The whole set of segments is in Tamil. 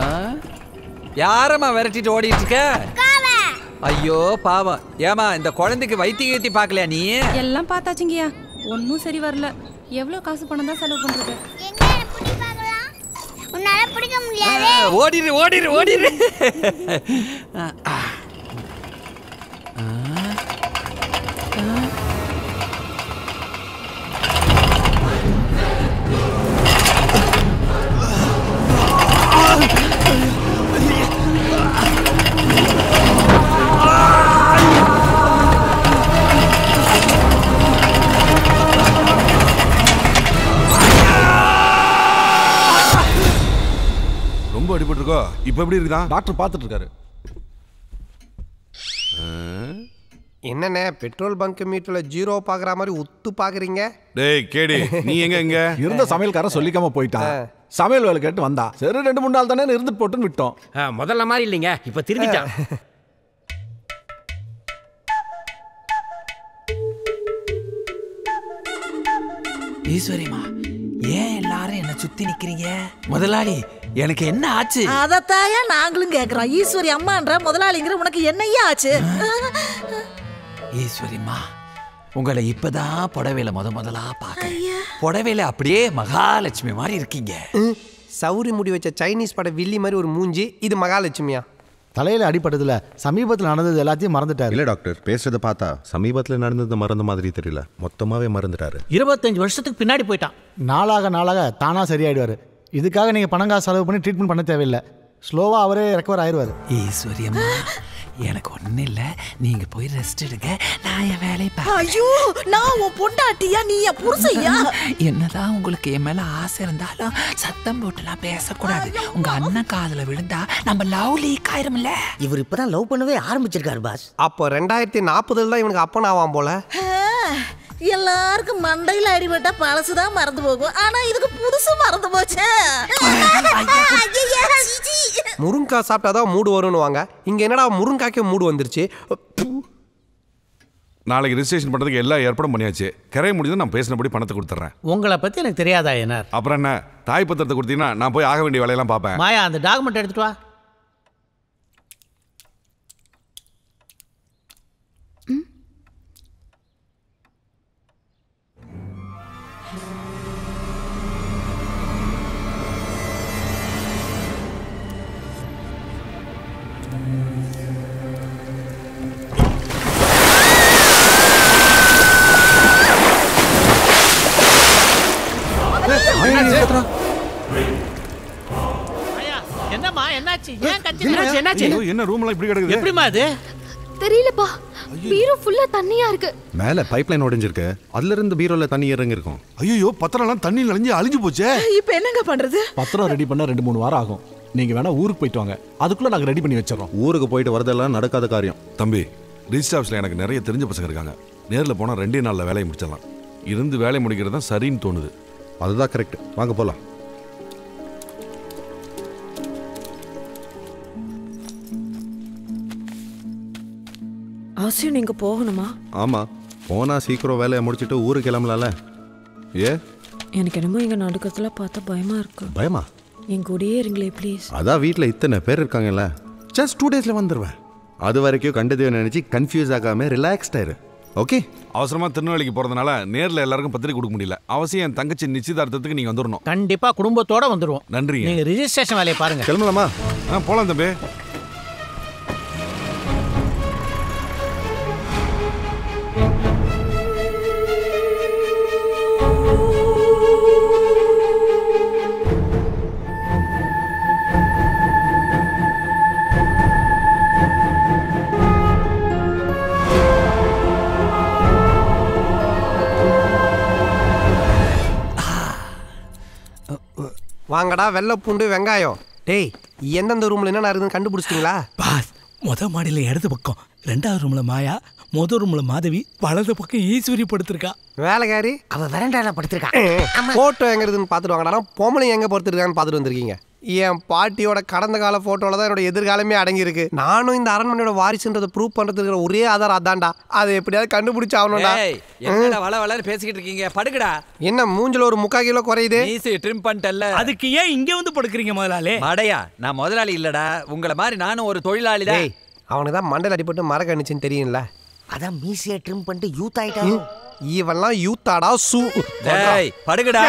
யாரம்மா விரட்டிட்டு ஓடிட்டு இருக்க? ஐயோ பாவம். ஏமா இந்த குழந்தைக்கு வைத்திய பார்க்கலையா நீ? எல்லாம் பார்த்தாச்சுங்கய்யா, ஒன்னும் சரி வரல. எவ்வளவு காசு பணம் தான் செலவு பண்றது? ஓடிடு ஓடிடு ஓடிடு. அடிபட்டிருக்கோ? இப்ப எப்படி இருக்கா? டாக்டர் பார்த்துட்டு இருக்காரு. என்னண்ணே பெட்ரோல் பங்க் மீட்டர்ல ஜீரோ பாக்குற மாதிரி உத்து பாக்குறீங்க? டேய் கேடி, நீ எங்க இருந்த சமையல்காரன் சொல்லிக்காம போயிட்டான். சமையல் வேலை கேட்டு வந்தா. சரி 2-3 நாள் தானே இருந்துட்டு போட்டுன்னு விட்டோம். முதல்ல மாதிரி இல்லைங்க, இப்ப திரும்பிட்டான். ஈஸ்வரிமா, ஏன் எல்லாரும் என்ன சுத்தி நிக்கிறீங்க? முதலாளி எனக்கு என்ன ஆச்சு? அதத்தாயா நாங்களும் கேக்குறோம். ஈஸ்வரி அம்மான்ற முதலாளிங்கிற உனக்கு என்னையா ஆச்சு? ஈஸ்வரிமா, உங்களை இப்பதான் புடவையில முதலா பாக்க. புடவையில அப்படியே மகாலட்சுமி மாதிரி இருக்கீங்க. சௌரி முடி வச்ச சைனீஸ் பட வில்லி மாதிரி ஒரு மூஞ்சி. இது மகாலட்சுமியா? தலையில அடிபட்டதுல சமீபத்தில் நடந்தது எல்லாத்தையும் மறந்துட்டாரு. இல்ல டாக்டர், பேசுறத பார்த்தா சமீபத்தில் நடந்தது மறந்த மாதிரி தெரியல. மொத்தமாவே மறந்துட்டாரு. 25 வருஷத்துக்கு பின்னாடி போயிட்டான். நாளாக தானா சரியாயிடுவாரு. இதுக்காக நீங்க பணம் காசு செலவு பண்ணி ட்ரீட்மெண்ட் பண்ண தேவையில்லை. ஸ்லோவா அவரே ரெக்கவர் ஆயிடுவாரு. ஈஸ்வரி அம்மா, எனக்கு ஒண்ணு இல்ல, நீங்க போய் ரெஸ்ட் எடுங்க, நான் என் வேலையை பார்க்கிறேன். ஐயோ, நான் உன் பொண்டாட்டியா, நீ என் புருஷையா? என்னதான் உங்களுக்கு என் மேல ஆசை இருந்தாலும் சத்தம் போட்டுலாம் பேசக்கூடாது. உங்க அண்ணன் காதுல விழுந்தா நம்ம லவ் லீக் ஆயிரும்ல. இவர் இப்பதான் லவ் பண்ணவே ஆரம்பிச்சிருக்காரு பாஸ். அப்போ 2040 தான் இவனுக்கு அப்பன் ஆவான் போல. எல்லாருக்கும் மண்டையில் அடிபட்டா பழசுதான் மறந்து போகும். ஆனா இதுக்கு புதுசு மறந்து போச்சு. முருங்காய் சாப்பிட்டாதான் மூடு வரும்னு வாங்க. இங்க என்னடா முருங்காய்க்கு மூடு வந்துருச்சு. நாளைக்கு ரெஜிஸ்ட்ரேஷன் பண்றதுக்கு எல்லா ஏற்பாடும் பண்ணியாச்சு. கரைய முடிஞ்சது நான் பேசினபடி பணத்தை கொடுத்துறேன். உங்களை பத்தி எனக்கு தெரியாதா என்ன? அப்புறம் என்ன, தாய் பத்திரத்தை கொடுத்தீங்கன்னா நான் போய் ஆக வேண்டிய வேலையெல்லாம் பார்ப்பேன். மாயா, அந்த டாக்குமெண்ட் எடுத்துட்டு வா. என்னம்மா, என்னாச்சு? ஏன் கத்திட்டு? என்னாச்சு? என்ன ரூம்ல இப்படி கிடக்குது? எப்படிமா இது? தெரியலப்பா, பீரோ ஃபுல்லா தண்ணியா இருக்கு. மேல பைப்லைன் உடைஞ்சிருக்கு, அதுல இருந்து பீரோல தண்ணி இறங்கி இருக்கும். ஐயோ, பத்திரம்லாம் தண்ணி நனைஞ்சு அழிஞ்சு போச்சே. இப்போ என்னங்க பண்றது? பத்திரம் ரெடி பண்ண 2-3 வாரம் ஆகும். நீங்க வேணா ஊருக்கு போயிட்டு வாங்க, அதுக்குள்ள நாங்க ரெடி பண்ணி வச்சிடறோம். ஊருக்கு போயிட்டு வரதெல்லாம் நடக்காத காரியம். தம்பி, ரிஜிஸ்டர் ஆஃபீஸ்ல எனக்கு நிறைய தெரிஞ்ச பசங்க இருக்காங்க. நேரில் போனால் 2 நாளில் வேலையை முடிச்சிடலாம். இருந்து வேலை முடிக்கிறது தான் சரின்னு தோணுது. அதுதான் கரெக்ட். வாங்க போலாம். அவசியம் நீங்க போகணுமா? ஆமா, போனா சீக்கிரம் வேலையை முடிச்சுட்டு ஊருக்கு கிளம்பலாம்ல. ஏ, எனக்கு என்னமோ இங்க நடுக்கத்துல பார்த்தா பயமா இருக்கு. பயமா? என் கூடயே இருங்களே ப்ளீஸ். அதான் வீட்டில் இத்தனை பேர் இருக்காங்கல்ல, ஜஸ்ட் 2 டேஸ்ல வந்துடுவேன். அது வரைக்கும் கண்டதே நினைச்சு கன்ஃபியூஸ் ஆகாம ரிலாக்ஸ்ட் ஆயிரு. ஓகே? அவசரமா திருநெல்வேலிக்கு போறதுனால நேரில் எல்லாருக்கும் பத்திரிக்கை கொடுக்க முடியல. அவசியம் என் தங்கச்சி நிச்சயதார்த்தத்துக்கு நீங்க வந்துடணும். கண்டிப்பா குடும்பத்தோட வந்துருவோம். நன்றி. நீங்க ரிஜிஸ்ட்ரேஷன் வேலையை பாருங்க. கிளம்பலாமா? போலாம் தம்பி. வாங்கடா வெள்ளை பூண்டு வெங்காயம். டேய், எந்தெந்த ரூம்ல என்ன இருக்குன்னு கண்டுபிடிச்சிட்டீங்களா? பாஸ், முத மாடியில இடது பக்கம், 2வது ரூம்ல மாயா, முதல் ரூம்ல மாதவி, வலது பக்கம் ஈஸ்வரி படுத்திருக்கா. வேலைக்காரி அவ வெரண்டால படுத்திருக்கா. போட்டோ எங்க இருக்குன்னு பாத்துட்டு வாங்கடா. பொம்பளை எங்க படுத்திருக்கான்னு பாத்துட்டு வந்திருக்கீங்க. என் பாட்டியோட கடந்த கால போட்டோல தான் என்னோட எதிர்காலமே அடங்கியிருக்கு. நானும் இந்த அரண்மனையோட வாரிசுன்றதை ப்ரூவ் பண்றதுக்கு ஒரே ஆதாரம் அதான்டா. அதை எப்படியாவது கண்டுபிடிச்சு ஆகணும்டா. என்னடா வள வளன்னு பேசிக்கிட்டு இருக்கீங்க? படுங்கடா. என்ன மூஞ்சில ஒரு 3/4 கிலோ குறையுது? மீசி ட்ரிம் பண்ணிட்டல்ல. அதுக்கு ஏன் இங்க வந்து படுக்குறீங்க முதலாளி? மடையா, நான் முதலாளி இல்லடா. உங்களை மாதிரி நானும் ஒரு தொழிலாளி தான். அவனுக்கு தான் மண்டல அடிபட்டு மரக்கணிச்சுன்னு தெரியும்ல. அதான் மீசியை ட்ரிம் பண்ணிட்டு யூத் ஆயிட்டான். இவெல்லாம் யூத்தாடா சூ. டேய் படுங்கடா.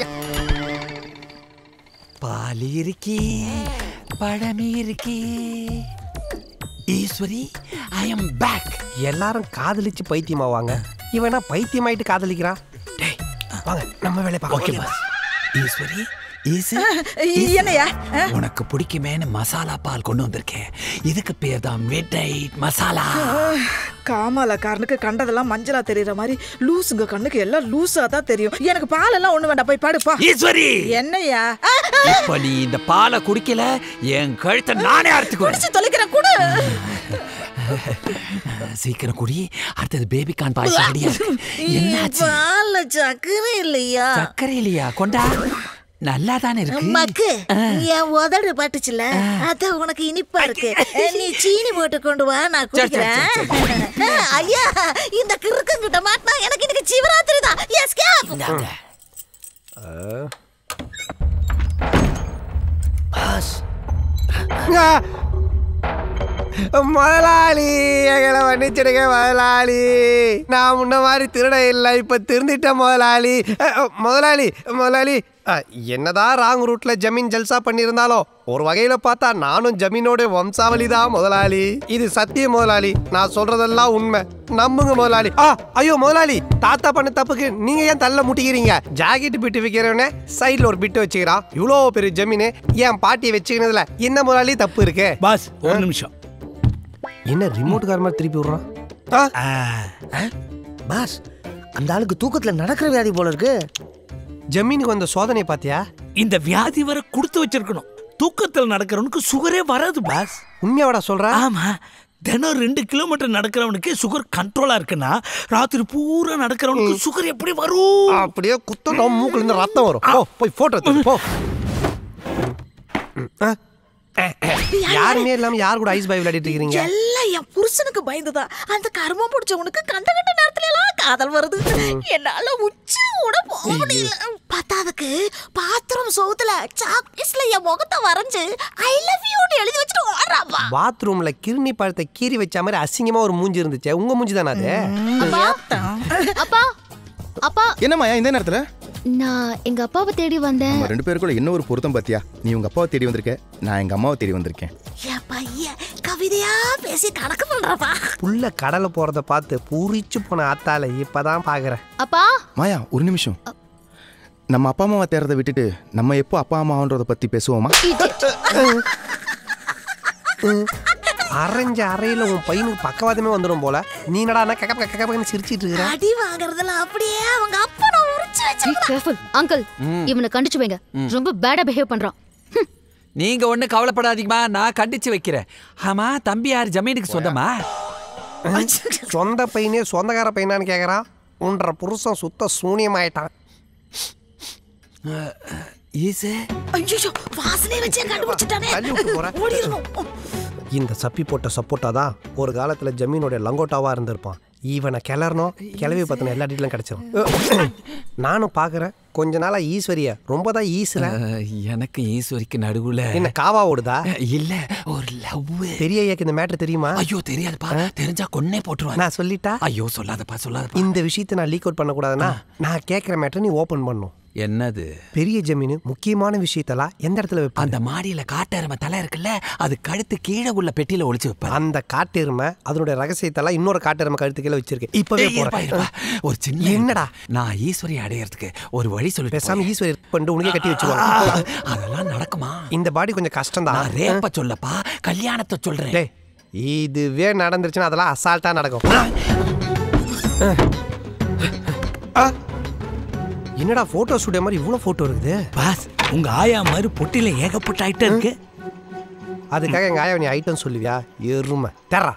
பாலி இருக்கி பழமி இருக்கி ஈஸ்வரி ஐ அம் பேக். எல்லாரும் காதலிச்சு பைத்தியமாவாங்க. இவனா பைத்தியமாயிட்டு காதலிக்கிறான். டேய் வாங்க நம்ம வேலைய பார்க்கலாம். ஈஸ்வரி என்னையா உனக்கு பிடிக்குமேன்னு மசாலா பால் கொண்டு வந்திருக்கேன். இதுக்கு பேர் தான் மிட் நைட் மசாலா. காமாலக்காரனுக்கு கண்டதெல்லாம் மஞ்சளா தெரியற மாதிரி லூசுங்க கண்ணுக்கு எல்லாம் லூசா தான் தெரியும். எனக்கு பால் எல்லாம் ஒண்ணு வேண்டாம், போய் பாடுப்பா. ஈஸ்வரி என்னையா இப்ப நீ இந்த பாலை குடிக்கல என் கழுத்தை நானே அறுத்து குடிச்சு தொலைக்கிறேன் கூட. சீக்கிரம் குடி. அடுத்தது பேபிகான் பாயசம் ரெடியா இருக்கு. என்னாச்சு? பால்ல சக்கரை இல்லையா? சக்கரை இல்லையா? கொண்டா. நல்லா தானே இருக்கு. மக்கு என் உதடு பட்டுச்சுல, அத உனக்கு இனிப்பா இருக்கு. நீ சீனி போட்டு கொண்டு வா, நான் குடிக்கிறேன். ஐயா இந்த கிறுக்கங்கிட்ட மாட்டினா எனக்கு இன்னைக்கு சிவராத்திரி தான். எஸ்கேப். முதலாளி எங்களை மன்னிச்சிடுங்க முதலாளி. நான் முன்ன மாதிரி திருட இல்லை, இப்ப திருந்திட்டேன் முதலாளி. முதலாளி முதலாளி என்னதான் ராங் ரூட்ல ஜமீன் ஜல்சா பண்ணியிருந்தாலும் ஒரு வகையில பார்த்தா நானும் ஜமீனோட வம்சாவளி தான் முதலாளி. இது சத்தியம் முதலாளி, நான் சொல்றதெல்லாம் உண்மை, நம்புங்க முதலாளி. ஐயோ முதலாளி, தாத்தா பண்ண தப்புக்கு நீங்க ஏன் தள்ள முட்டிக்கிறீங்க? ஜாக்கெட் பிட்டு வைக்கிறவனே சைட்ல ஒரு பிட்டு வச்சுக்கிறான். இவ்வளோ பெரிய ஜமீனு என் பாட்டியை வச்சுக்கிறதுல என்ன முதலாளி தப்பு இருக்கு? பாஸ் ஒரு நிமிஷம். என்ன ரிமோட் கார் மாதிரி திருப்பி விடுறான்? பாஸ் அந்த ஆளுக்கு தூக்கத்துல நடக்கிற வியாதி போல இருக்கு. ஜமீனுக்கு வந்த சோதனை பாத்தியா? இந்த வியாதி வர கொடுத்து வச்சிருக்கணும். தூக்கத்தில் நடக்கிறவனுக்கு சுகரே வராது பாஸ். உண்மையாவடா சொல்ற? ஆமா, தினம் 2 கிலோமீட்டர் நடக்கிறவனுக்கு சுகர் கண்ட்ரோலா இருக்குன்னா ராத்திரி பூரா நடக்கிறவனுக்கு சுகர் எப்படி வரும்? அப்படியே குத்தம் மூக்குல இருந்து ரத்தம் வரும். போய் போட்டோ எடுத்து போ. யாருமே இல்லாம யார் கூட ஐஸ் பாய் விளையாடிட்டு இருக்கீங்க? எல்லாம் என் புருஷனுக்கு பயந்துதான். அந்த கர்மம் பிடிச்சவனுக்கு கண்ட நேரத்துல எல்லாம் காதல் வருது. என்னால உச்சி கூட போக முடியல. பத்தாவதுக்கு பாத்ரூம் சவுத்துல சாக்பீஸ்ல என் முகத்தை வரைஞ்சு ஐ லவ் யூன்னு எழுதி வச்சுட்டு ஓடுறாப்பா. பாத்ரூம்ல கிருணி பழத்தை கீறி வச்ச மாதிரி அசிங்கமா ஒரு மூஞ்சி இருந்துச்சு. உங்க மூஞ்சி தானே அது? அப்பா அப்பா என்னம்மா இந்த நேரத்துல? நான் எங்க அப்பாவை தேடி வந்தேன். நம்ம 2 பேருக்குள்ள என்ன ஒரு பொருத்தம் பாத்தியா? நீ உங்க அப்பாவை தேடி வந்திருக்க, நான் எங்க அம்மாவை தேடி வந்திருக்கேன். என் பையன் கவிதையா பேசி கணக்கு பண்றப்பா. உள்ள கடலை போறத பார்த்து பூரிச்சு போன ஆத்தால இப்பதான் பாக்குறேன். அப்பா மாயா ஒரு நிமிஷம். நம்ம அப்பா அம்மாவை தேடுறதை விட்டுட்டு நம்ம எப்போ அப்பா அம்மான்றத பத்தி பேசுவோமா? அரைஞ்ச அறையில உன் பையனுக்கு பக்கவாதமே வந்துடும் போல. நீ என்னடா கக்கன்னு சிரிச்சிட்டு இருக்க? அடி வாங்குறதுல அப்படியே அவங்க அப்பா நான் உரிச்சு வச்சிருக்கேன். அங்கிள் இவனை கண்டிச்சு வைங்க, ரொம்ப பேடா பிஹேவ் பண்றான். நீங்க ஒண்ணு கவலைப்படாதீங்கம்மா, நான் கண்டிச்சு வைக்கிறேன். ஆமா தம்பி யார் ஜமீனுக்கு சொந்தமா? சொந்த பையனே சொந்தக்கார பையனான்னு கேக்குறான். உன்ற புருஷன் சுத்த சூனியமாயிட்டான். வாசனை வச்சு கண்டுபிடிச்சிட்டானே. இந்த சப்பி போட்ட சப்போட்டா தான் ஒரு காலத்துல ஜமீனோட லங்கோட்டாவா இருந்திருப்பான். இவனை கிளறணும், கிளவி பத்தின எல்லா டீட்டெயிலும் கிடைச்சிடும். நானும் பாக்குறேன் கொஞ்ச நாளா ஈஸ்வரிய ரொம்ப தான் ஈஸ்வர. எனக்கு ஈஸ்வரிக்கு நடுவுல என்ன காவா ஓடுதா? இல்ல ஒரு லவ். பெரிய ஐயாக்கு இந்த மேட்டர் தெரியுமா? ஐயோ தெரியாதுப்பா, தெரிஞ்சா கொன்னே போட்டுருவாங்க. நான் சொல்லிட்டா? ஐயோ சொல்லாதப்பா சொல்லாதப்பா. இந்த விஷயத்தை நான் லீக் அவுட் பண்ண கூடாதுன்னா நான் கேட்கிற மேட்டர் நீ ஓபன் பண்ணும். என்னது? பெரிய ஜமீனு முக்கியமான விஷயத்தெல்லாம் எந்த இடத்துல வைப்ப? அந்த மாடியில காட்டெருமை தலை இருக்குல்ல, அது கழுத்து கீழே உள்ள பெட்டியில ஒளிச்சு வைப்பேன். அந்த காட்டெருமை அதனுடைய ரகசியத்தெல்லாம் இன்னொரு காட்டெருமை கழுத்து கீழே வச்சிருக்கேன். இப்பவே ஒரு சின்ன என்னடா நான் ஈஸ்வரி அடையறதுக்கு ஒரு வழி சொல்லி பேசாம ஈஸ்வரி பண்ணிட்டு உனக்கே கட்டி வச்சுருவாங்க. அதெல்லாம் நடக்குமா? இந்த பாடி கொஞ்சம் கஷ்டம் தான். ரேப்ப சொல்லப்பா, கல்யாணத்தை சொல்றேன். இதுவே நடந்துருச்சுன்னா அதெல்லாம் அசால்ட்டா நடக்கும். என்னடா போட்டோ ஸ்டுடியோ மாதிரி இவ்வளவு போட்டோ இருக்குது? பாஸ் உங்க ஆயா மாதிரி பொட்டில ஏகப்பட்ட ஐட்டம் இருக்கு. அதுக்காக எங்க ஆயா நீ ஐட்டம் சொல்லுவியா? எருமை தெரா.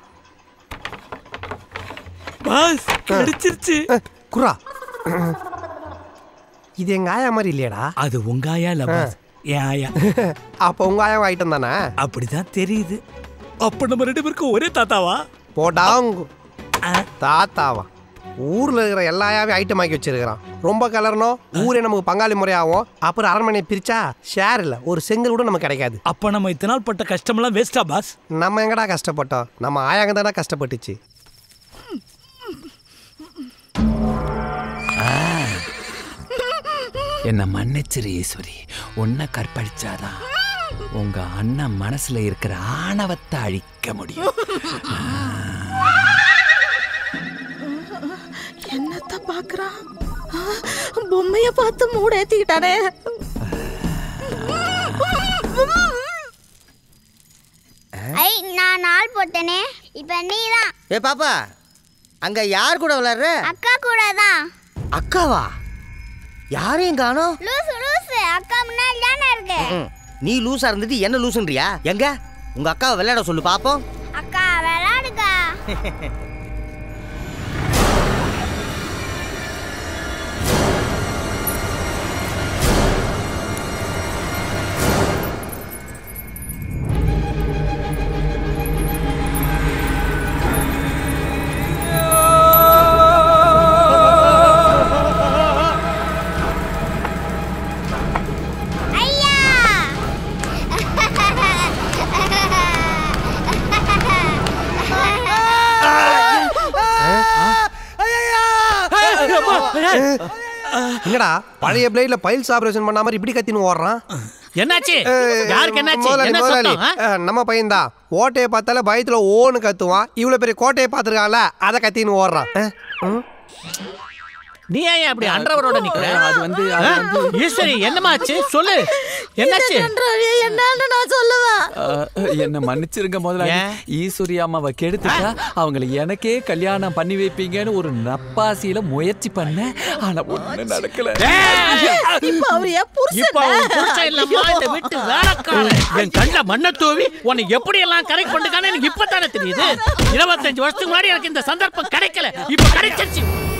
பாஸ் கிடைச்சிருச்சு. குரா இது எங்க ஆயா மாதிரி இல்லையடா. அது உங்க ஆயா இல்ல பாஸ், என் ஆயா. அப்ப உங்க ஆயாவும் ஐட்டம் தானே? அப்படிதான் தெரியுது. அப்ப நம்ம 2 பேருக்கும் ஒரே தாத்தாவா? போடாங்க தாத்தாவா? ஊர்ல இருக்கிற எல்லா ஆயாவையும் ஐட்டம் ஆக்கி வச்சிருக்கிறான். ரொம்ப கலரணும், ஊரே நமக்கு பங்காளி முறையாகும். அப்புறம் அரண்மனையை பிரிச்சா ஷேர் இல்ல, ஒரு செங்கல் கூட நமக்கு கிடைக்காது. அப்ப நம்ம இத்தனை நாள் பட்ட கஷ்டமெல்லாம் வேஸ்டா பாஸ்? நம்ம எங்கடா கஷ்டப்பட்டோம், நம்ம ஆயாங்க தானே கஷ்டப்பட்டுச்சு. என்ன மன்னிச்சிரு ஈஸ்வரி. உன்னை கற்பழிச்சாதான் உங்க அண்ணன் மனசுல இருக்கிற ஆணவத்தை அழிக்க முடியும். என்னத்த பாக்குறான்? பொம்மைய பார்த்து மூட ஏத்திக்கிட்டானே. ஐ நான் நாள் போட்டனே, இப்போ நீதான். ஏ பாப்பா, அங்க யார் கூட விளையாடுற? அக்கா கூட தான். அக்காவா? யாரையும் காணோம். லூசு அக்கா முன்னாடி தானே இருக்கு. நீ லூசா இருந்துட்டு என்ன லூசுன்றியா? எங்க உங்க அக்காவை விளையாட சொல்லு பாப்போம். அக்கா விளையாடுக்கா. என்னடா பழைய பிளேட்ல பைல்ஸ் ஆபரேஷன் பண்ண மாதிரி இப்படி கத்தின்னு ஓடுறான்? என்னாச்சு? யாருக்கு என்னாச்சு? என்ன சத்தம்? நம்ம பையன் தான். ஓட்டையை பார்த்தால பயத்துல ஓன்னு கத்துவான். இவ்வளவு பெரிய கோட்டையை பார்த்துருக்கான்ல, அதை கத்தின்னு ஓடுறான். நீ ஏன் அப்படி அன்றவரோட நிக்கிற? அது வந்து ஈஸ்வரி என்னமாச்சு சொல்லு. என்னாச்சு? என்னன்னு நான் சொல்லுவேன். என்ன மன்னிச்சிருங்க முதல்ல. ஈஸ்வரி அம்மாவை கெடுத்துட்டா அவங்களை எனக்கே கல்யாணம் பண்ணி வைப்பீங்கன்னு ஒரு நப்பாசியில முயற்சி பண்ண. ஆனா ஒண்ணு நடக்கல. இப்ப அவர் என் புருஷன் இல்லம்மா, இந்த வீட்டு வேலைக்காரன். என் கண்ட மண்ணை தூவி உன்னை எப்படி எல்லாம் கரெக்ட் பண்ணிருக்கானு எனக்கு இப்பதானே தெரியுது. 25 வருஷத்துக்கு முன்னாடி எனக்கு இந்த சந்தர்ப்பம் கிடைக்கல, இப்ப கிடைச்சிருச்சு.